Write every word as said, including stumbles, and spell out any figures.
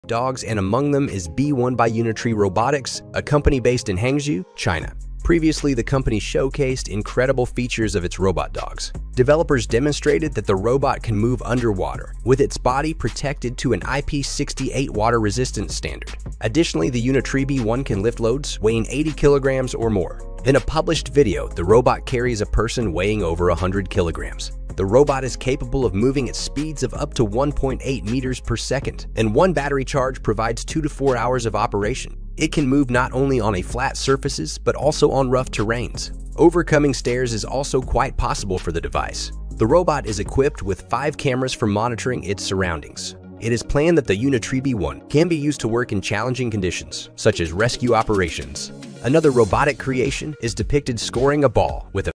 dogs, and among them is B one by Unitree Robotics, a company based in Hangzhou, China. Previously, the company showcased incredible features of its robot dogs. Developers demonstrated that the robot can move underwater, with its body protected to an I P sixty-eight water resistance standard. Additionally, the Unitree B one can lift loads weighing eighty kilograms or more. In a published video, the robot carries a person weighing over one hundred kilograms. The robot is capable of moving at speeds of up to one point eight meters per second, and one battery charge provides two to four hours of operation. It can move not only on a flat surfaces, but also on rough terrains. Overcoming stairs is also quite possible for the device. The robot is equipped with five cameras for monitoring its surroundings. It is planned that the Unitree B one can be used to work in challenging conditions, such as rescue operations. Another robotic creation is depicted scoring a ball with a